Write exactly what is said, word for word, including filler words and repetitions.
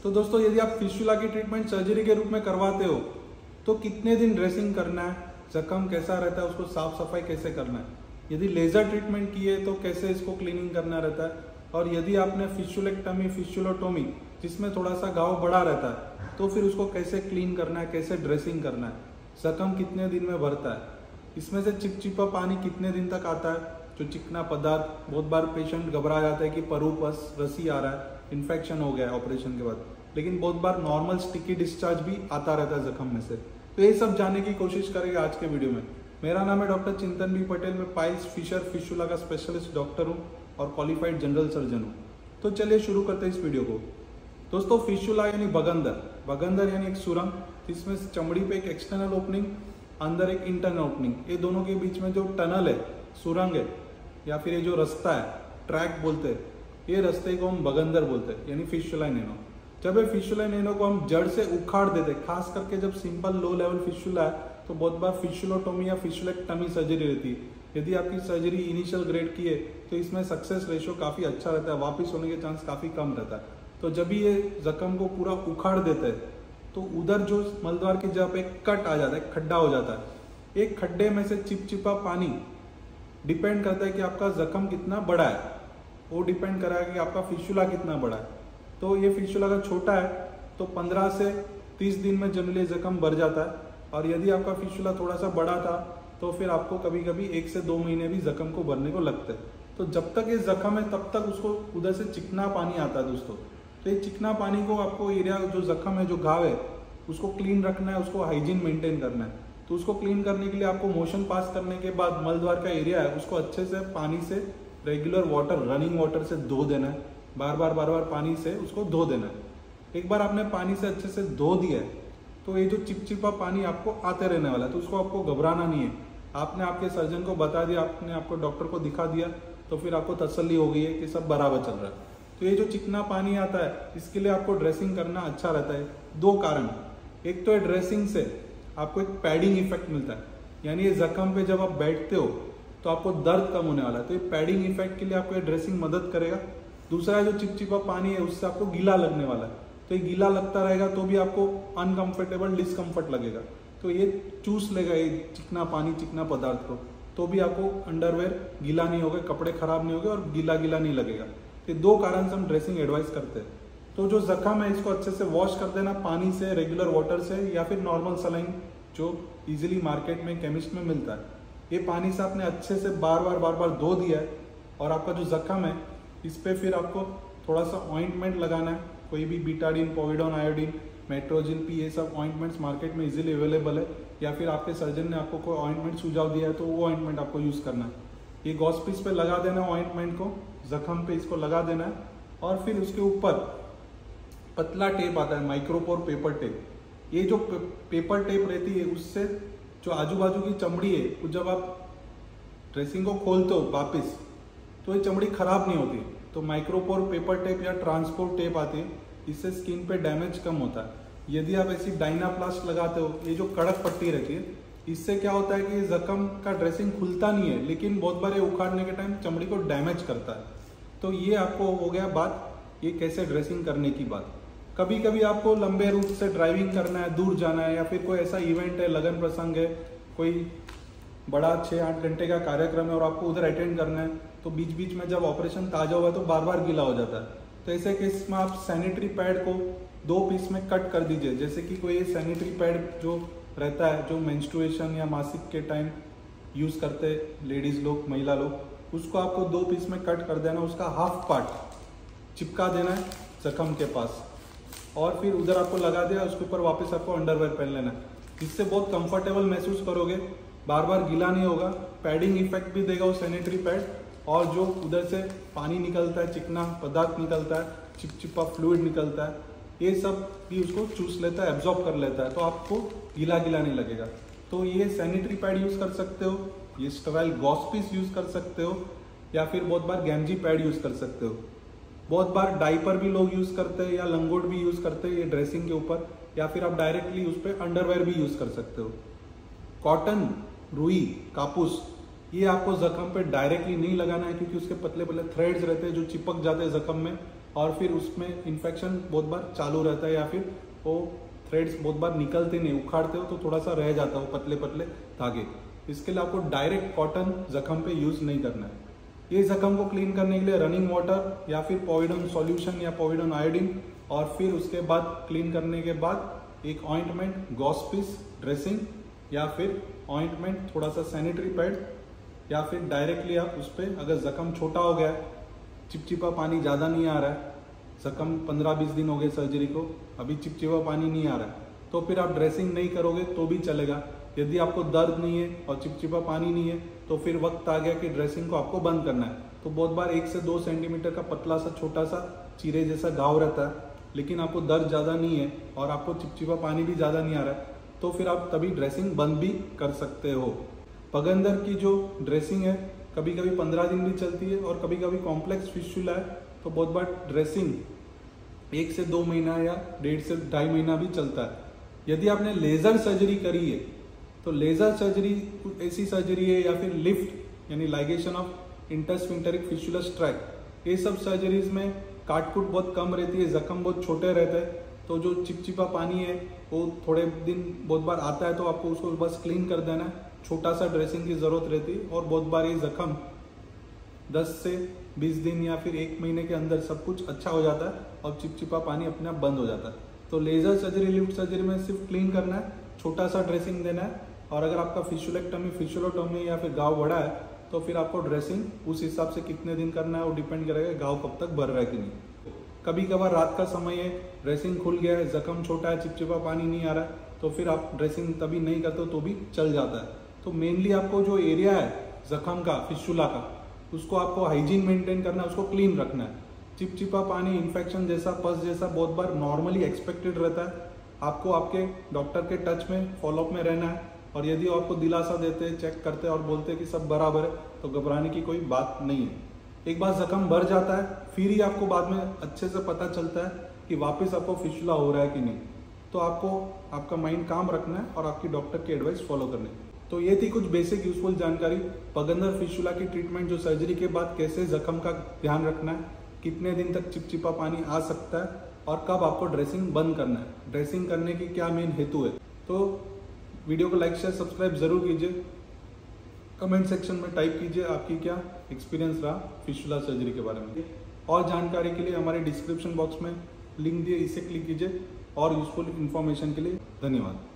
तो दोस्तों यदि आप फिस्टुला की ट्रीटमेंट सर्जरी के रूप में करवाते हो तो कितने दिन ड्रेसिंग करना है, जख्म कैसा रहता है, उसको साफ सफाई कैसे करना है, यदि लेजर ट्रीटमेंट किए तो कैसे इसको क्लीनिंग करना रहता है, और यदि आपने फिस्टुलेक्टमी फिस्टुलोटोमी जिसमें थोड़ा सा घाव बड़ा रहता है तो फिर उसको कैसे क्लीन करना है, कैसे ड्रेसिंग करना है, जख्म कितने दिन में भरता है, इसमें से चिपचिपा पानी कितने दिन तक आता है, जो चिकना पदार्थ। बहुत बार पेशेंट घबरा जाता है कि परूपस रसी आ रहा है, इन्फेक्शन हो गया है ऑपरेशन के बाद, लेकिन बहुत बार नॉर्मल स्टिकी डिस्चार्ज भी आता रहता है जख्म में से। तो ये सब जानने की कोशिश करेंगे आज के वीडियो में। मेरा नाम है डॉक्टर चिंतन बी पटेल, मैं पाइल्स फिशर फिस्टुला का स्पेशलिस्ट डॉक्टर हूँ और क्वालिफाइड जनरल सर्जन हूँ। तो चलिए शुरू करते हैं इस वीडियो को। दोस्तों फिस्टुला यानी बगंदर, बगंदर यानी एक सुरंग जिसमें चमड़ी पे एक एक्सटर्नल ओपनिंग, अंदर एक इंटरनल ओपनिंग, ये दोनों के बीच में जो टनल है, सुरंग है, या फिर ये जो रास्ता है, ट्रैक बोलते हैं, ये रास्ते को हम बगंदर बोलते हैं, यानी फिस्टुला नैनो। जब ये फिस्टुला नैनो को हम जड़ से उखाड़ देते, खास करके जब सिंपल लो लेवल फिस्टुला है तो बहुत बार फिस्टुलोटोमी या फिस्टुलेक्टमी सर्जरी रहती है। यदि आपकी सर्जरी इनिशियल ग्रेड की है तो इसमें सक्सेस रेशियो काफ़ी अच्छा रहता है, वापस होने के चांस काफ़ी कम रहता है। तो जब भी ये जख्म को पूरा उखाड़ देते हैं तो उधर जो मलद्वार की जगह पे कट आ जाता है, खड्डा हो जाता है। एक खड्डे में से चिपचिपा पानी डिपेंड करता है कि आपका जख्म कितना बड़ा है, वो डिपेंड करेगा कि आपका फिस्टुला कितना बड़ा है। तो ये फिस्टुला अगर छोटा है तो पंद्रह से तीस दिन में जनरली जख्म भर जाता है, और यदि आपका फिस्टुला थोड़ा सा बड़ा था तो फिर आपको कभी कभी एक से दो महीने भी जख्म को भरने को लगते हैं। तो जब तक ये जख्म है तब तक उसको उधर से चिकना पानी आता है दोस्तों। तो ये चिकना पानी को आपको एरिया जो जख्म है, जो घाव है, उसको क्लीन रखना है, उसको हाइजीन मेंटेन करना है। तो उसको क्लीन करने के लिए आपको मोशन पास करने के बाद मलद्वार का एरिया है उसको अच्छे से पानी से, रेगुलर वाटर, रनिंग वाटर से धो देना है, बार बार बार बार पानी से उसको धो देना है। एक बार आपने पानी से अच्छे से धो दिया है तो ये जो चिपचिपा पानी आपको आते रहने वाला है, तो उसको आपको घबराना नहीं है। आपने आपके सर्जन को बता दिया, आपने आपको डॉक्टर को दिखा दिया, तो फिर आपको तसल्ली हो गई है कि सब बराबर चल रहा है। तो ये जो चिकना पानी आता है इसके लिए आपको ड्रेसिंग करना अच्छा रहता है। दो कारण, एक तो है ड्रेसिंग से आपको एक पैडिंग इफेक्ट मिलता है, यानी ये जख्म पे जब आप बैठते हो तो आपको दर्द कम होने वाला है, तो ये पैडिंग इफेक्ट के लिए आपको ये ड्रेसिंग मदद करेगा। दूसरा जो चिपचिपा पानी है उससे आपको गीला लगने वाला है, तो ये गीला लगता रहेगा तो भी आपको अनकंफर्टेबल, डिस्कम्फर्ट लगेगा। तो ये चूस लेगा ये चिकना पानी, चिकना पदार्थ को, तो भी आपको अंडरवेयर गीला नहीं होगा, कपड़े खराब नहीं होंगे और गीला गीला नहीं लगेगा। ये दो कारण से हम ड्रेसिंग एडवाइस करते हैं। तो जो जख्म है इसको अच्छे से वॉश कर देना पानी से, रेगुलर वाटर से, या फिर नॉर्मल सलाइन जो इजीली मार्केट में केमिस्ट में मिलता है। ये पानी से आपने अच्छे से बार बार बार बार धो दिया है, और आपका जो जख्म है इस पर फिर आपको थोड़ा सा ऑइंटमेंट लगाना है। कोई भी Betadine, povidone, iodine, Metrogyl P, ये सब ऑइंटमेंट्स मार्केट में इजीली अवेलेबल है, या फिर आपके सर्जन ने आपको कोई ऑइंटमेंट सुझाव दिया है तो वो ऑइंटमेंट आपको यूज़ करना है। ये गॉस पीस पे लगा देना है ऑइंटमेंट को, जख्म पे इसको लगा देना है, और फिर उसके ऊपर पतला टेप आता है, माइक्रोपोर पेपर टेप। ये जो पेपर टेप रहती है उससे जो आजू बाजू की चमड़ी है, वो जब आप ड्रेसिंग को खोलते हो वापिस तो ये चमड़ी खराब नहीं होती। तो माइक्रोपोर पेपर टेप या ट्रांसपोर्ट टेप आती है, इससे स्किन पे डैमेज कम होता है। यदि आप ऐसी डायनाप्लास्ट लगाते हो, ये जो कड़क पट्टी रहती है, इससे क्या होता है कि जख्म का ड्रेसिंग खुलता नहीं है, लेकिन बहुत बार ये उखाड़ने के टाइम चमड़ी को डैमेज करता है। तो ये आपको हो गया बात, ये कैसे ड्रेसिंग करने की बात। कभी कभी आपको लंबे रूट से ड्राइविंग करना है, दूर जाना है, या फिर कोई ऐसा इवेंट है, लगन प्रसंग है, कोई बड़ा छः आठ घंटे का कार्यक्रम है और आपको उधर अटेंड करना है, तो बीच बीच में जब ऑपरेशन ताजा हुआ तो बार बार गीला हो जाता है। तो ऐसे केस में आप सैनिटरी पैड को दो पीस में कट कर दीजिए। जैसे कि कोई सैनिटरी पैड जो रहता है, जो मेंस्ट्रुएशन या मासिक के टाइम यूज़ करते हैं लेडीज़ लोग, महिला लोग, उसको आपको दो पीस में कट कर देना, उसका हाफ पार्ट चिपका देना है जख्म के पास, और फिर उधर आपको लगा दिया, उसके ऊपर वापस आपको अंडरवेयर पहन लेना है। इससे बहुत कंफर्टेबल महसूस करोगे, बार बार गीला नहीं होगा, पैडिंग इफेक्ट भी देगा वो सैनिटरी पैड, और जो उधर से पानी निकलता है, चिकना पदार्थ निकलता है, चिपचिपा फ्लूइड निकलता है, ये सब भी उसको चूस लेता है, एब्जॉर्ब कर लेता है, तो आपको गीला गीला नहीं लगेगा। तो ये सैनिटरी पैड यूज़ कर सकते हो, ये स्टेराइल गॉस पीस यूज़ कर सकते हो, या फिर बहुत बार गैमजी पैड यूज़ कर सकते हो। बहुत बार डाइपर भी लोग यूज़ करते हैं, या लंगोट भी यूज़ करते हैं ये ड्रेसिंग के ऊपर, या फिर आप डायरेक्टली उस पर अंडरवेयर भी यूज़ कर सकते हो। कॉटन, रुई, कापूस, ये आपको जख्म पे डायरेक्टली नहीं लगाना है, क्योंकि उसके पतले पतले थ्रेड्स रहते हैं जो चिपक जाते हैं जख्म में, और फिर उसमें इन्फेक्शन बहुत बार चालू रहता है या फिर वो थ्रेड्स बहुत बार निकलते नहीं, उखाड़ते हो तो थोड़ा सा रह जाता है वो पतले पतले धागे। इसके लिए आपको डायरेक्ट कॉटन जख्म पे यूज नहीं करना है। ये जख्म को क्लीन करने के लिए रनिंग वाटर या फिर पोविडोन सॉल्यूशन या पोविडोन आयोडीन, और फिर उसके बाद क्लीन करने के बाद एक ऑइंटमेंट, गॉस पीस, ड्रेसिंग या फिर ऑइंटमेंट, थोड़ा सा सैनिटरी पैड, या फिर डायरेक्टली आप उस पर, अगर जख्म छोटा हो गया, चिपचिपा पानी ज़्यादा नहीं आ रहा है, जख्म पंद्रह बीस दिन हो गए सर्जरी को, अभी चिपचिपा पानी नहीं आ रहा है, तो फिर आप ड्रेसिंग नहीं करोगे तो भी चलेगा। यदि आपको दर्द नहीं है और चिपचिपा पानी नहीं है तो फिर वक्त आ गया कि ड्रेसिंग को आपको बंद करना है। तो बहुत बार एक से दो सेंटीमीटर का पतला सा छोटा सा चीरे जैसा घाव रहता है, लेकिन आपको दर्द ज़्यादा नहीं है और आपको चिपचिपा पानी भी ज़्यादा नहीं आ रहा है, तो फिर आप तभी ड्रेसिंग बंद भी कर सकते हो। पगंदर की जो ड्रेसिंग है कभी कभी पंद्रह दिन भी चलती है, और कभी कभी कॉम्प्लेक्स फिस्टुला है तो बहुत बार ड्रेसिंग एक से दो महीना या डेढ़ से ढाई महीना भी चलता है। यदि आपने लेजर सर्जरी करी है तो लेजर सर्जरी ऐसी सर्जरी है, या फिर लिफ्ट यानी ligation of intersphincteric fistulous tract, ये सब सर्जरीज में काटकुट बहुत कम रहती है, जख्म बहुत छोटे रहते हैं, तो जो चिपचिपा पानी है वो थोड़े दिन बहुत बार आता है तो आपको उसको बस क्लीन कर देना है, छोटा सा ड्रेसिंग की जरूरत रहती है। और बहुत बार ये जख्म दस से बीस दिन या फिर एक महीने के अंदर सब कुछ अच्छा हो जाता है और चिपचिपा पानी अपने आप बंद हो जाता है। तो लेजर सर्जरी, लिफ्ट सर्जरी में सिर्फ क्लीन करना है, छोटा सा ड्रेसिंग देना है, और अगर आपका फिशुलेक्टमी, फिशुलोटोमी या फिर घाव बड़ा है तो फिर आपको ड्रेसिंग उस हिसाब से कितने दिन करना है वो डिपेंड करेगा घाव कब तक भर रहा है कि नहीं। कभी कभार रात का समय है, ड्रेसिंग खुल गया है, जख्म छोटा है, चिपचिपा पानी नहीं आ रहा है, तो फिर आप ड्रेसिंग तभी नहीं करते हो तो भी चल जाता है। तो मेनली आपको जो एरिया है जख्म का, फिशुला का, उसको आपको हाइजीन मेंटेन करना है, उसको क्लीन रखना है। चिपचिपा पानी, इन्फेक्शन जैसा, पस जैसा बहुत बार नॉर्मली एक्सपेक्टेड रहता है। आपको आपके डॉक्टर के टच में, फॉलोअप में रहना है, और यदि आपको दिलासा देते हैं, चेक करते हैं और बोलते हैं कि सब बराबर है, तो घबराने की कोई बात नहीं है। एक बार जख्म भर जाता है फिर ही आपको बाद में अच्छे से पता चलता है कि वापस आपको फिशुला हो रहा है कि नहीं। तो आपको आपका माइंड काम रखना है और आपकी डॉक्टर की एडवाइस फॉलो करनी है। तो ये थी कुछ बेसिक यूजफुल जानकारी पगंदर फिशुला की ट्रीटमेंट, जो सर्जरी के बाद कैसे जख्म का ध्यान रखना है, कितने दिन तक चिपचिपा पानी आ सकता है, और कब आपको ड्रेसिंग बंद करना है, ड्रेसिंग करने की क्या मेन हेतु है। तो वीडियो को लाइक, शेयर, सब्सक्राइब जरूर कीजिए। कमेंट सेक्शन में टाइप कीजिए आपकी क्या एक्सपीरियंस रहा फिशुला सर्जरी के बारे में। और जानकारी के लिए हमारे डिस्क्रिप्शन बॉक्स में लिंक दिए, इसे क्लिक कीजिए। और यूजफुल इन्फॉर्मेशन के लिए धन्यवाद।